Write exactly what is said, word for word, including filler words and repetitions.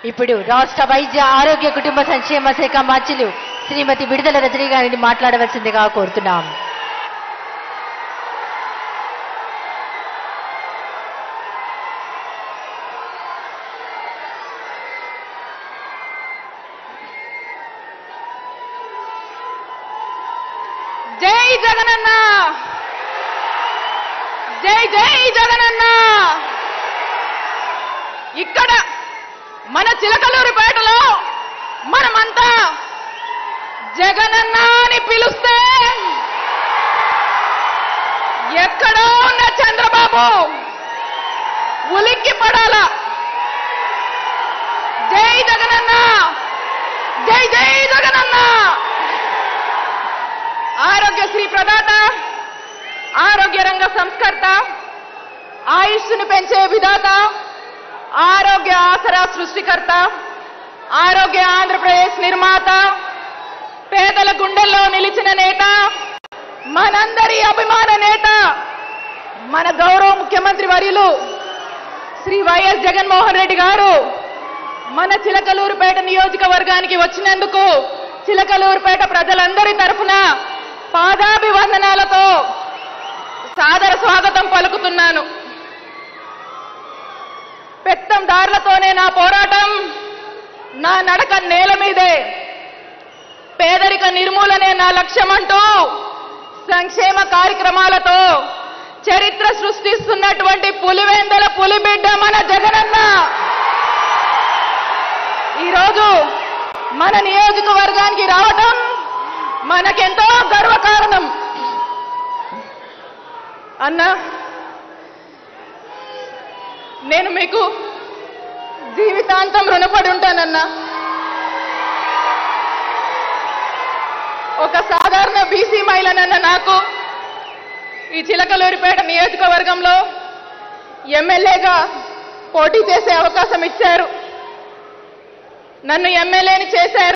ఇప్పుడు రాష్ట్ర వైద్య ఆరోగ్య కుటుంబ సంక్షేమ శాఖ మంత్రులు శ్రీమతి విడుదల రజనీ గారిని మాట్లాడవలసిందిగా కోరుతున్నాం. జై జగనన్న, జై జై జగనన్న. ఇక్కడ మన చిలకలూరిపేటలో మనమంతా జగనన్న అని పిలుస్తే ఎక్కడో ఉన్న చంద్రబాబు ఉలిక్కి పడాలా. జై జగనన్న, జై జై జగనన్న. ఆరోగ్యశ్రీ ప్రదాత, ఆరోగ్య రంగ సంస్కర్త, ఆయుష్ను పెంచే విధాత, ఆరోగ్య ఆసరా సృష్టికర్త, ఆరోగ్య ఆంధ్రప్రదేశ్ నిర్మాత, పేదల గుండెల్లో నిలిచిన నేత, మనందరి అభిమాన నేత, మన గౌరవ ముఖ్యమంత్రి వర్యులు శ్రీ వైఎస్ జగన్మోహన్ రెడ్డి గారు మన చిలకలూరుపేట నియోజకవర్గానికి వచ్చినందుకు చిలకలూరుపేట ప్రజలందరి తరఫున పాదాభివందనాలతో సాదర స్వాగతం పలుకుతున్నాను. పెత్తందారులతోనే నా పోరాటం, నా నడక నేల మీదే, పేదరిక నిర్మూలనే నా లక్ష్యమంటూ సంక్షేమ కార్యక్రమాలతో చరిత్ర సృష్టిస్తున్నటువంటి పులివెందల పులిబిడ్డ మన జగనన్న ఈరోజు మన నియోజకవర్గానికి రావటం మనకెంతో గర్వకారణం. అన్నా, నేను మీకు జీవితాంతం రుణపడి ఉంటానన్నా. ఒక సాధారణ బీసీ మహిళనన్న నాకు ఈ చిలకలూరిపేట నియోజకవర్గంలో ఎమ్మెల్యేగా పోటీ చేసే అవకాశం ఇచ్చారు. నన్ను ఎమ్మెల్యేని చేశారు.